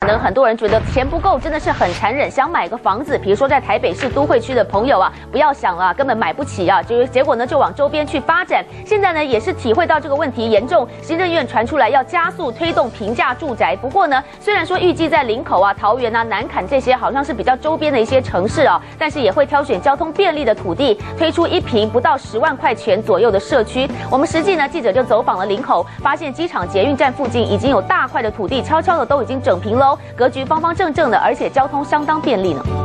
可能很多人觉得钱不够，真的是很残忍，想买个房子，比如说在台北市都会区的朋友啊，不要想了，根本买不起啊，结果呢就往周边去发展。现在呢也是体会到这个问题严重，行政院传出来要加速推动平价住宅。不过呢，虽然说预计在林口啊、桃园啊、南崁这些好像是比较周边的一些城市啊，但是也会挑选交通便利的土地，推出一坪不到10万块钱左右的社区。我们实际呢记者就走访了林口，发现机场捷运站附近已经有大块的土地悄悄的都已经整平喽，格局方方正正的，而且交通相当便利呢。